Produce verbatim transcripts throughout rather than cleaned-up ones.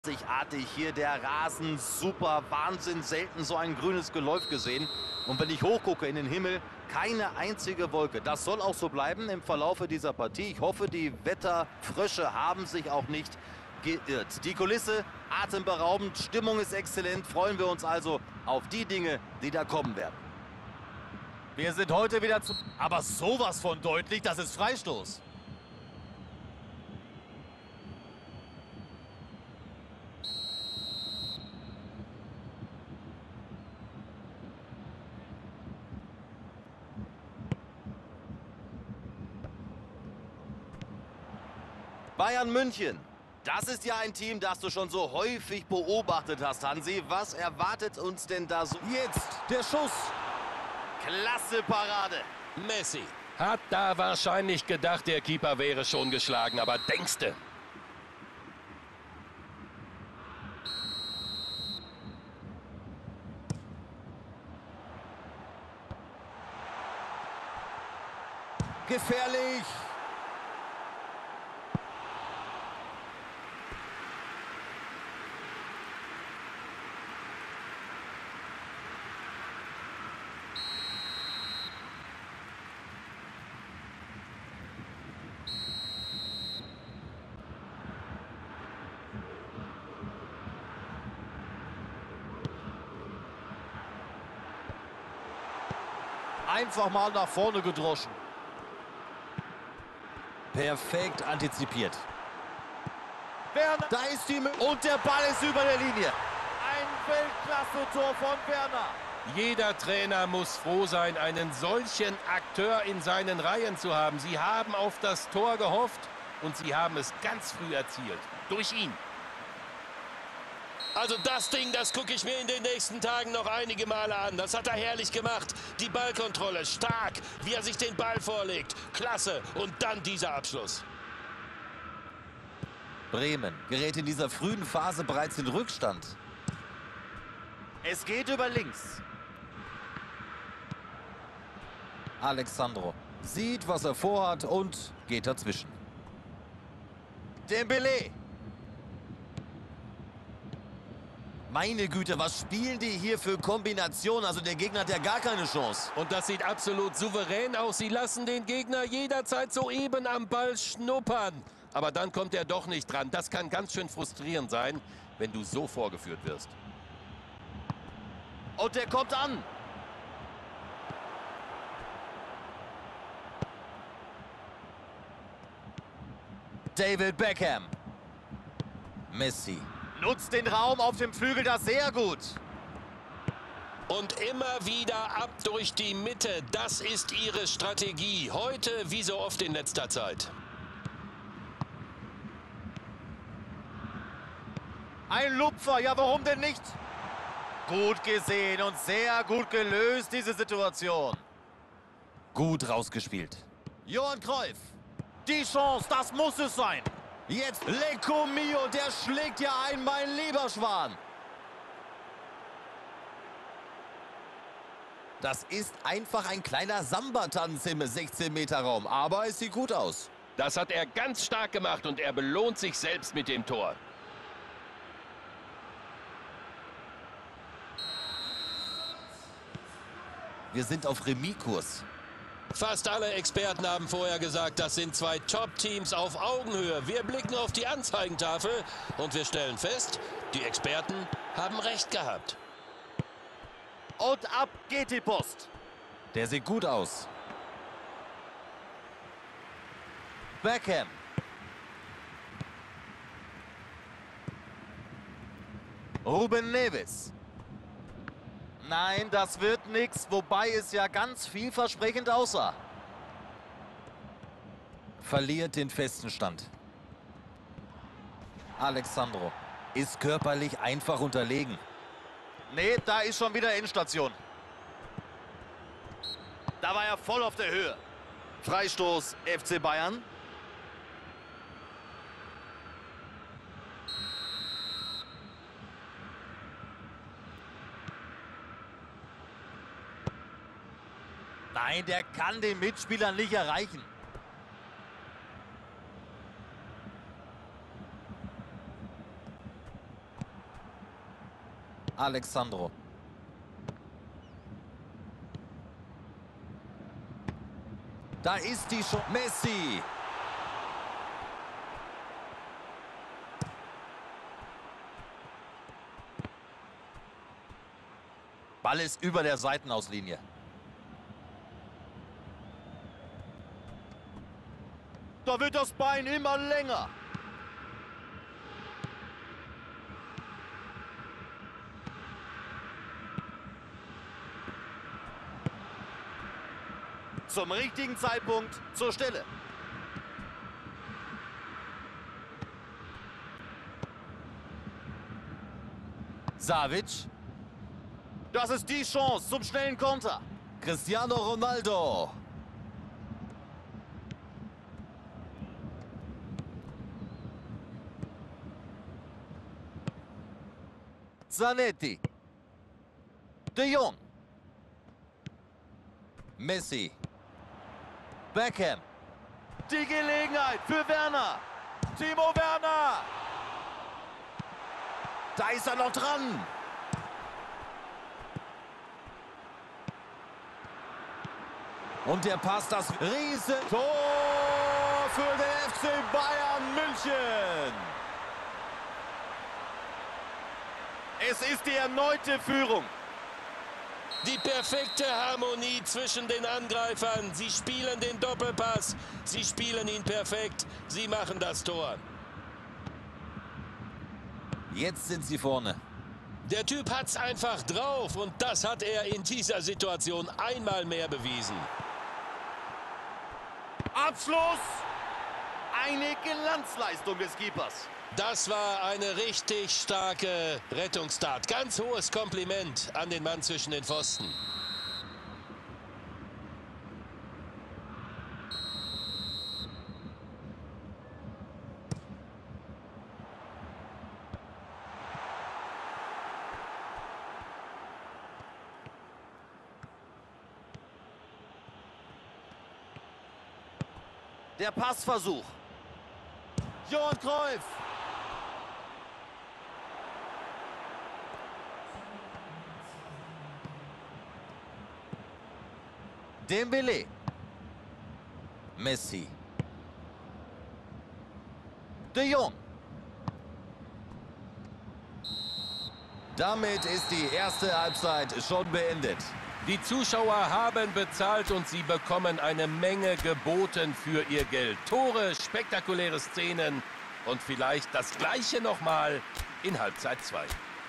Einzigartig hier der Rasen, super, Wahnsinn, selten so ein grünes Geläuf gesehen. Und wenn ich hochgucke in den Himmel, keine einzige Wolke. Das soll auch so bleiben im Verlaufe dieser Partie. Ich hoffe, die Wetterfrösche haben sich auch nicht geirrt. Die Kulisse atemberaubend, Stimmung ist exzellent. Freuen wir uns also auf die Dinge, die da kommen werden. Wir sind heute wieder zu... Aber sowas von deutlich, das ist Freistoß. Bayern München. Das ist ja ein Team, das du schon so häufig beobachtet hast, Hansi. Was erwartet uns denn da so? Jetzt der Schuss. Klasse Parade. Messi hat da wahrscheinlich gedacht, der Keeper wäre schon geschlagen, aber denkste. Gefährlich. Einfach mal nach vorne gedroschen. Perfekt antizipiert. Werner. Da ist die... Und der Ball ist über der Linie. Ein Weltklasse-Tor von Werner. Jeder Trainer muss froh sein, einen solchen Akteur in seinen Reihen zu haben. Sie haben auf das Tor gehofft und sie haben es ganz früh erzielt. Durch ihn. Also das Ding, das gucke ich mir in den nächsten Tagen noch einige Male an. Das hat er herrlich gemacht. Die Ballkontrolle, stark, wie er sich den Ball vorlegt. Klasse. Und dann dieser Abschluss. Bremen gerät in dieser frühen Phase bereits in Rückstand. Es geht über links. Alexandro sieht, was er vorhat und geht dazwischen. Dembélé. Meine Güte, was spielen die hier für Kombinationen? Also der Gegner hat ja gar keine Chance. Und das sieht absolut souverän aus. Sie lassen den Gegner jederzeit soeben am Ball schnuppern. Aber dann kommt er doch nicht dran. Das kann ganz schön frustrierend sein, wenn du so vorgeführt wirst. Und der kommt an. David Beckham. Messi nutzt den Raum auf dem Flügel da sehr gut. Und immer wieder ab durch die Mitte. Das ist ihre Strategie. Heute wie so oft in letzter Zeit. Ein Lupfer, ja warum denn nicht? Gut gesehen und sehr gut gelöst, diese Situation. Gut rausgespielt. Johann Cruyff. Die Chance, das muss es sein. Jetzt Lecco Mio, der schlägt ja ein, mein lieber Schwan. Das ist einfach ein kleiner Samba-Tanz im sechzehn Meter Raum, aber es sieht gut aus. Das hat er ganz stark gemacht und er belohnt sich selbst mit dem Tor. Wir sind auf Remis-Kurs. Fast alle Experten haben vorher gesagt, das sind zwei Top-Teams auf Augenhöhe. Wir blicken auf die Anzeigentafel und wir stellen fest, die Experten haben recht gehabt. Und ab geht die Post. Der sieht gut aus. Beckham. Ruben Neves. Nein, das wird nichts, wobei es ja ganz vielversprechend aussah. Verliert den festen Stand. Alexandro ist körperlich einfach unterlegen. Nee, da ist schon wieder Endstation. Da war er voll auf der Höhe. Freistoß F C Bayern. Nein, der kann den Mitspieler nicht erreichen. Alexandro. Da ist die schon Messi. Ball ist über der Seitenauslinie. Da wird das Bein immer länger. Zum richtigen Zeitpunkt zur Stelle. Savic. Das ist die Chance zum schnellen Konter. Cristiano Ronaldo. Zanetti. De Jong. Messi. Beckham. Die Gelegenheit für Werner. Timo Werner. Da ist er noch dran. Und der Pass, das Riesentor für den F C Bayern München. Es ist die erneute Führung. Die perfekte Harmonie zwischen den Angreifern. Sie spielen den Doppelpass. Sie spielen ihn perfekt. Sie machen das Tor. Jetzt sind sie vorne. Der Typ hat's einfach drauf und das hat er in dieser Situation einmal mehr bewiesen. Abschluss! Eine Glanzleistung des Keepers. Das war eine richtig starke Rettungstat. Ganz hohes Kompliment an den Mann zwischen den Pfosten. Der Passversuch. Johann Cruyff. Dembélé. Messi. De Jong. Damit ist die erste Halbzeit schon beendet. Die Zuschauer haben bezahlt und sie bekommen eine Menge geboten für ihr Geld. Tore, spektakuläre Szenen und vielleicht das Gleiche nochmal in Halbzeit zwei.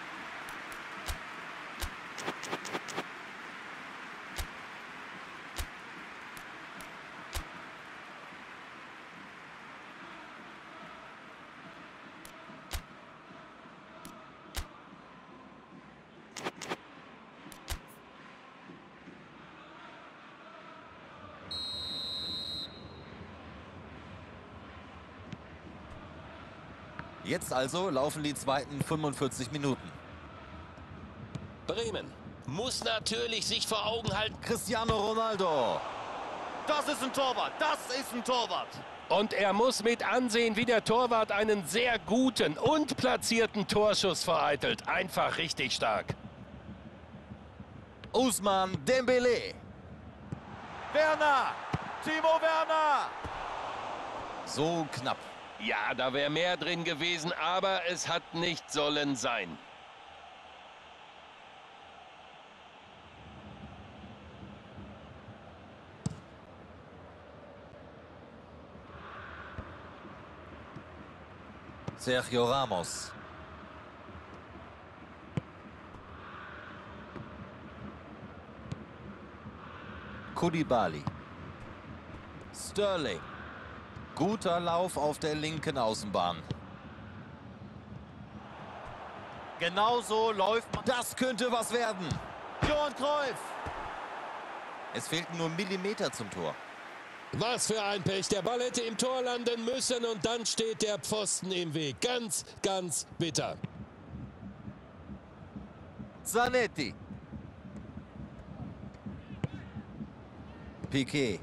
Jetzt also laufen die zweiten fünfundvierzig Minuten. Bremen muss natürlich sich vor Augen halten. Cristiano Ronaldo. Das ist ein Torwart. Das ist ein Torwart. Und er muss mit ansehen, wie der Torwart einen sehr guten und platzierten Torschuss vereitelt. Einfach richtig stark. Ousmane Dembélé. Werner. Timo Werner. So knapp. Ja, da wäre mehr drin gewesen, aber es hat nicht sollen sein. Sergio Ramos. Koulibaly. Sterling. Guter Lauf auf der linken Außenbahn. Genauso läuft man. Das könnte was werden. Johann Cruyff. Es fehlten nur Millimeter zum Tor. Was für ein Pech. Der Ball hätte im Tor landen müssen und dann steht der Pfosten im Weg. Ganz, ganz bitter. Zanetti. Piqué.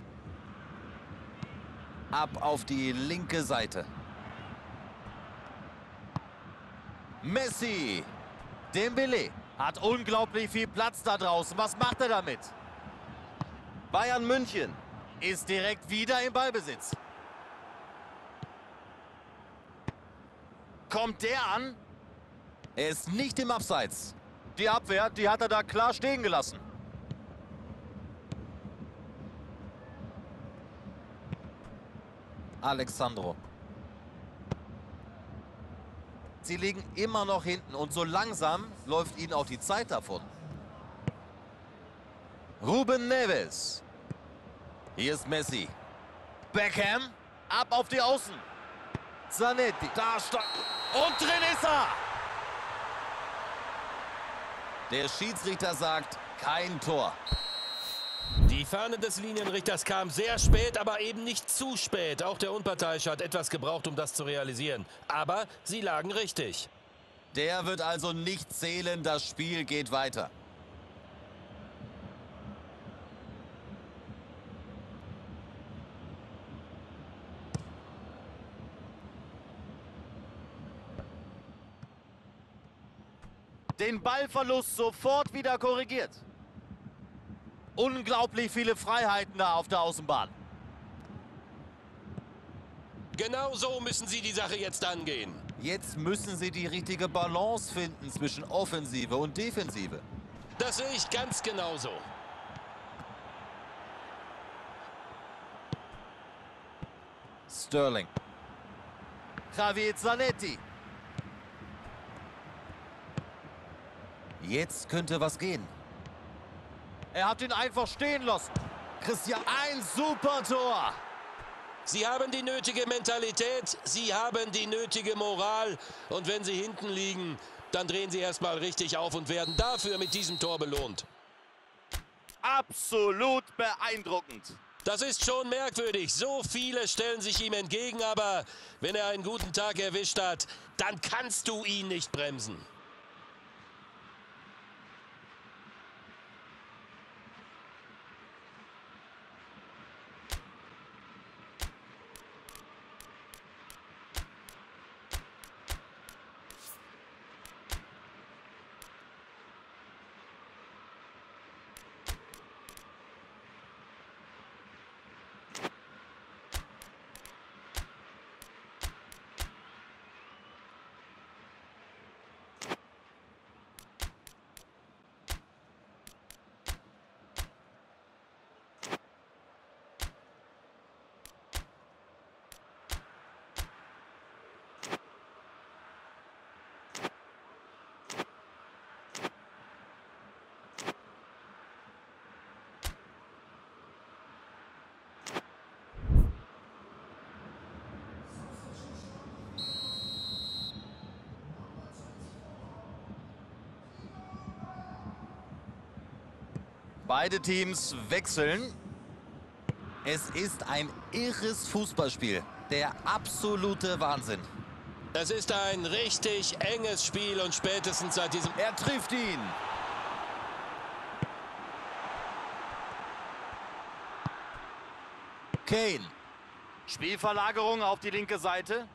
Ab auf die linke Seite. Messi. Dembélé. Hat unglaublich viel Platz da draußen. Was macht er damit? Bayern München ist direkt wieder im Ballbesitz. Kommt der an? Er ist nicht im Abseits. Die Abwehr, die hat er da klar stehen gelassen. Alexandro. Sie liegen immer noch hinten und so langsam läuft ihnen auch die Zeit davon. Ruben Neves. Hier ist Messi. Beckham. Ab auf die Außen. Zanetti. Da stand. Und drin ist er. Der Schiedsrichter sagt, kein Tor. Die Fahne des Linienrichters kam sehr spät, aber eben nicht zu spät. Auch der Unparteiische hat etwas gebraucht, um das zu realisieren. Aber sie lagen richtig. Der wird also nicht zählen, das Spiel geht weiter. Den Ballverlust sofort wieder korrigiert. Unglaublich viele Freiheiten da auf der Außenbahn. Genau so müssen sie die Sache jetzt angehen. Jetzt müssen sie die richtige Balance finden zwischen Offensive und Defensive. Das sehe ich ganz genauso. Sterling. Javier Zanetti. Jetzt könnte was gehen. Er hat ihn einfach stehen lassen. Christian, ein super Tor. Sie haben die nötige Mentalität, sie haben die nötige Moral. Und wenn sie hinten liegen, dann drehen sie erstmal richtig auf und werden dafür mit diesem Tor belohnt. Absolut beeindruckend. Das ist schon merkwürdig. So viele stellen sich ihm entgegen, aber wenn er einen guten Tag erwischt hat, dann kannst du ihn nicht bremsen. Beide Teams wechseln. Es ist ein irres Fußballspiel. Der absolute Wahnsinn. Es ist ein richtig enges Spiel und spätestens seit diesem... Er trifft ihn. Kane. Spielverlagerung auf die linke Seite.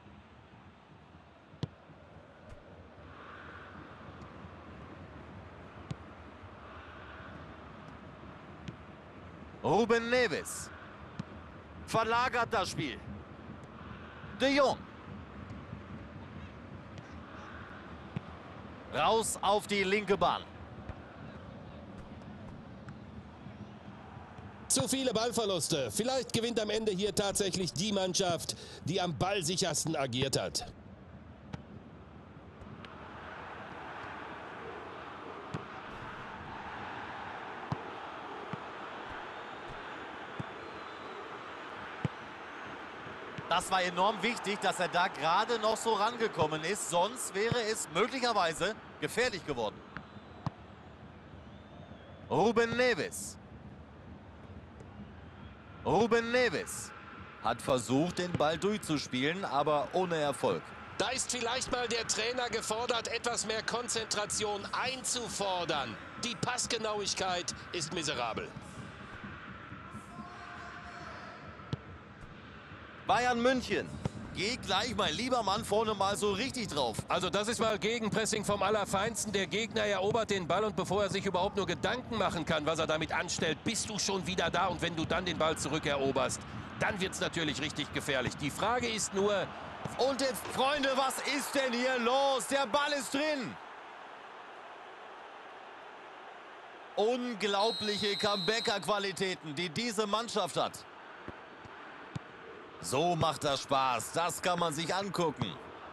Ruben Neves. Verlagert das Spiel. De Jong. Raus auf die linke Bahn. Zu viele Ballverluste. Vielleicht gewinnt am Ende hier tatsächlich die Mannschaft, die am ballsichersten agiert hat. Das war enorm wichtig, dass er da gerade noch so rangekommen ist. Sonst wäre es möglicherweise gefährlich geworden. Ruben Neves. Ruben Neves hat versucht, den Ball durchzuspielen, aber ohne Erfolg. Da ist vielleicht mal der Trainer gefordert, etwas mehr Konzentration einzufordern. Die Passgenauigkeit ist miserabel. Bayern München Geh gleich, mein lieber Mann, vorne mal so richtig drauf. Also das ist mal Gegenpressing vom Allerfeinsten. Der Gegner erobert den Ball und bevor er sich überhaupt nur Gedanken machen kann, was er damit anstellt, bist du schon wieder da. Und wenn du dann den Ball zurückeroberst, dann wird es natürlich richtig gefährlich. Die Frage ist nur... Und jetzt, Freunde, was ist denn hier los? Der Ball ist drin. Unglaubliche Comebacker-Qualitäten, die diese Mannschaft hat. So macht das Spaß. Das kann man sich angucken.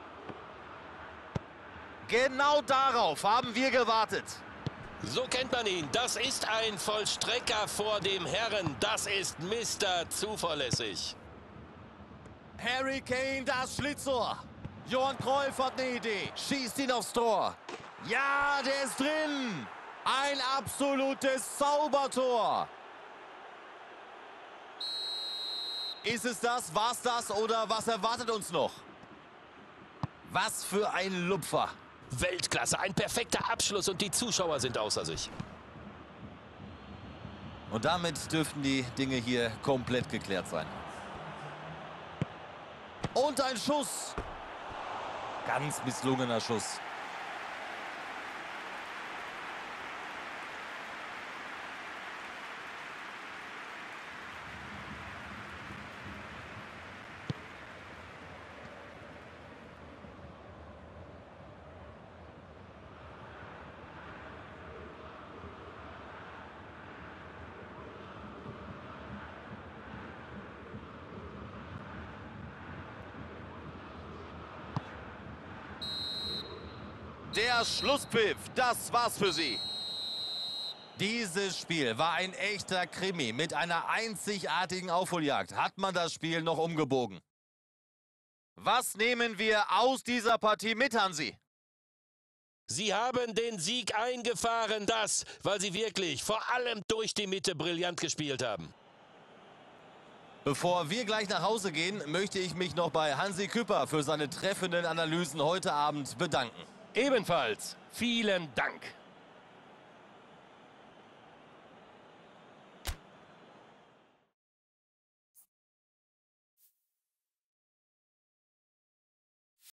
Genau darauf haben wir gewartet. So kennt man ihn. Das ist ein Vollstrecker vor dem Herren. Das ist Mister Zuverlässig. Harry Kane, das Schlitzohr. Johann Cruyff hat eine Idee. Schießt ihn aufs Tor. Ja, der ist drin. Ein absolutes Zaubertor. Ist es das? War's das? Oder was erwartet uns noch? Was für ein Lupfer. Weltklasse, ein perfekter Abschluss und die Zuschauer sind außer sich. Und damit dürften die Dinge hier komplett geklärt sein. Und ein Schuss. Ganz misslungener Schuss. Der Schlusspfiff, das war's für sie. Dieses Spiel war ein echter Krimi. Mit einer einzigartigen Aufholjagd hat man das Spiel noch umgebogen. Was nehmen wir aus dieser Partie mit, Hansi? Sie haben den Sieg eingefahren, das, weil sie wirklich vor allem durch die Mitte brillant gespielt haben. Bevor wir gleich nach Hause gehen, möchte ich mich noch bei Hansi Küpper für seine treffenden Analysen heute Abend bedanken. Ebenfalls vielen Dank.